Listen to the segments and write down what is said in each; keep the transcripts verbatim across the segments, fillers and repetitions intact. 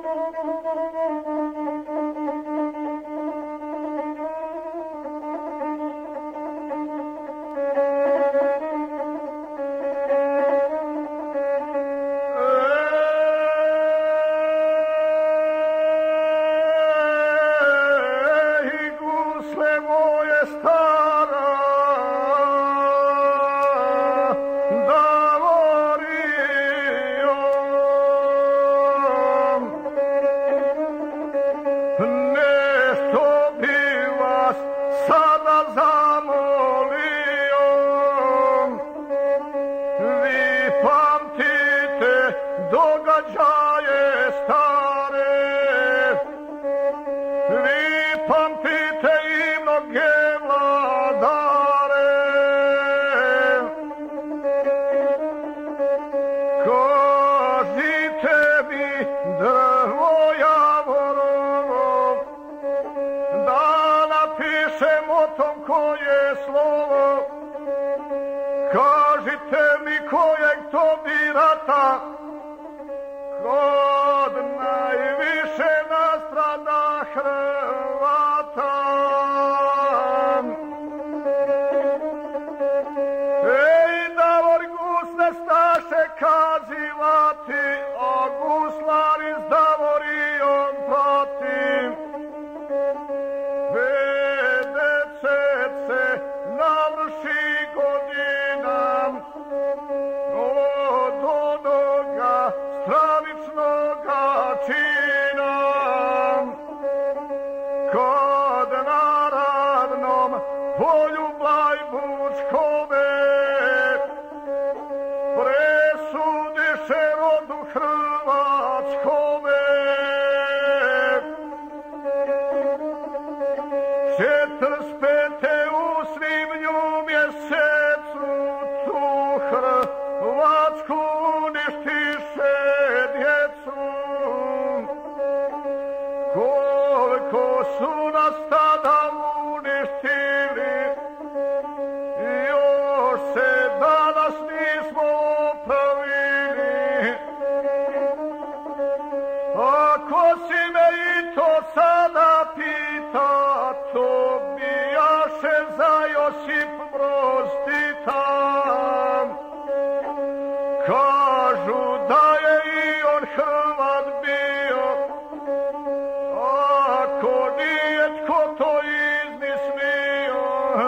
Događaje stare, vi pamtite i mnoge vladare. Kažite mi, drvo Javorovo, da napišem o tom koje slovo. Kažite mi kojeg to bi rata, kod najviše nastrada Hrvata. Ej, Davor gusle staše kazivati, a guslari s Davorijom prati. pedeset se navrši godinam od onoga stravičnoga čina, kad na ravnom polju Blajburškome presudiše rodu Hrvatskome. četrdeset pete u svibnju mjesecu tu Hrvatsku uništiše djecu. Koliko su nas tada uništili, još se danas nismo opravili. Ako si me i to sada pita, to bijaše za Josip Broz Tita. Kažu da je i on Hrvat bio, ako nije tko to izmislio.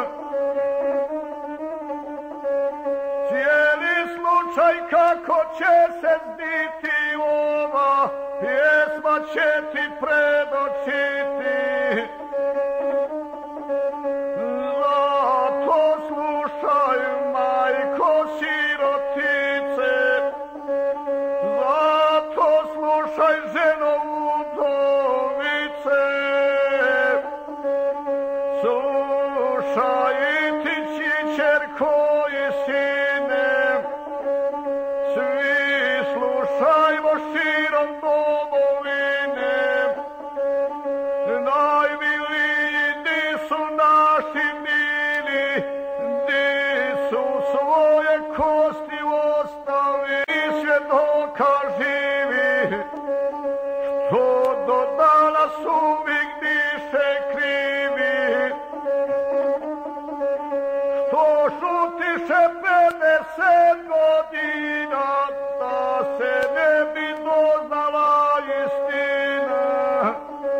Cijeli slučaj kako će se zbiti ova pjesma će ti predočiti. Zato slušaj, majko sirotice, zato slušaj, ženo udovice. Slušaj i ti čičerko i sine, svi slušajmo širom domovine. Najmiliji di su naši mili, di su svoje kosti ostavi i svjedoka živi, što do danas uvijek diše krivi, što šutiše pedeset godina, da se ne bi doznala istina,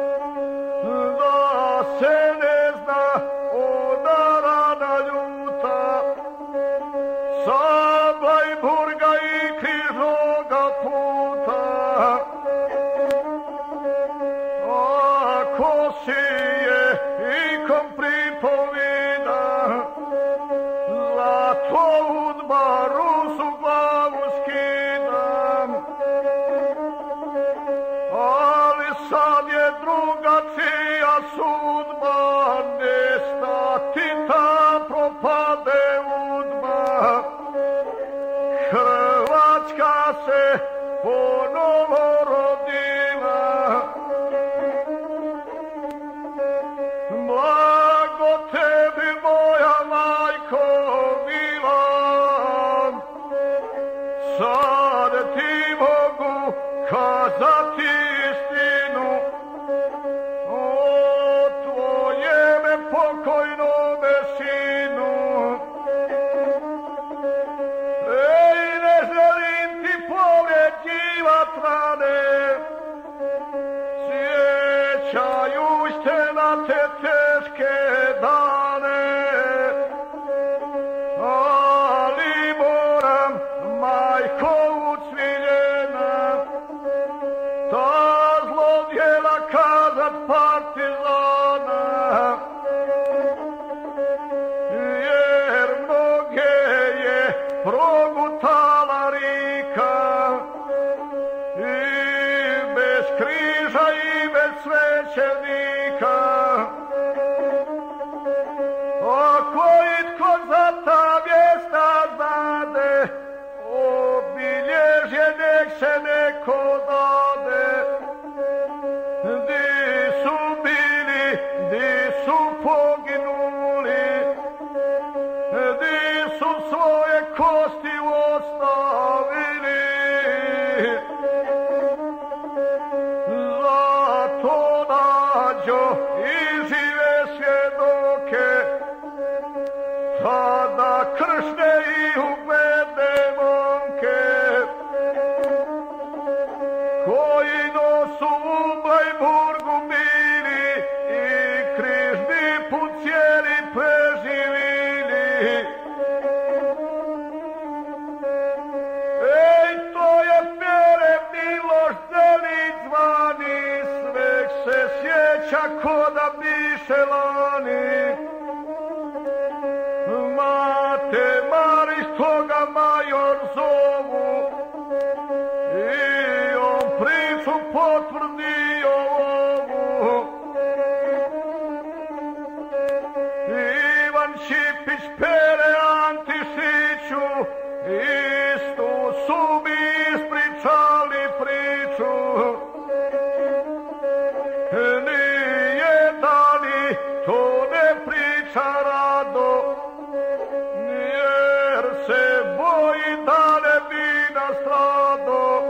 da se ne zna ona rana ljuta, sa Blajburga i križnoga puta. Ako si je ikom pripovida, zato udbaru su glavu skidam. Ali sad je drugačija sudba, ne stati ta propade udba. Hrvatska se ponovo rodila. Blago tebi moja majko mila, sad ti mogu kazati istinu. te teške dane, ali moram, majko ucviljena, ta zlodjela kazat partizana, jer mnoge je progutala rika, i bez križa i bez svećenika. Ako itko za ta mjesta znade, obilježje nek se neko dade. Di su bili, di su poginuli, di su svoje kosti ostavili. Zato nađo i žive svjedoke, tada kršne i ubede momke, koji nosu u Blajburgu mili i križni put cijeli preživili. Ej, to je Pere Miloš Zelić zvani, sveg se sjeća ko da biše lani. Mate Marić, toga major zovu, i on priču potvrdio ovu. Ivan Šipić, Pere Antišiću, istu su mi ispričali priču. Nije da ni to ne priča rado, jer se boji da ne bi nastrado.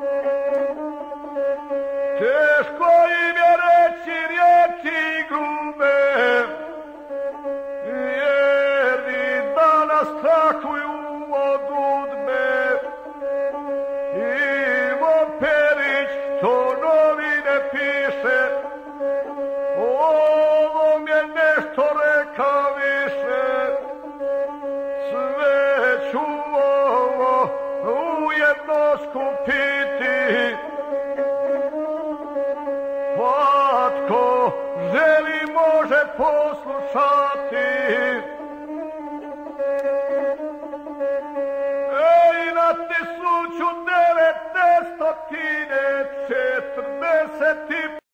Teško im je reći riječi grube, jer i danas strahuju od udbe. Ivo Perić to novine piše, ovom je nešto reka više. Sve ću ovo ujedno skupiti, pa tko želi može poslušati. Ej, na tisuću devetsto četrdeset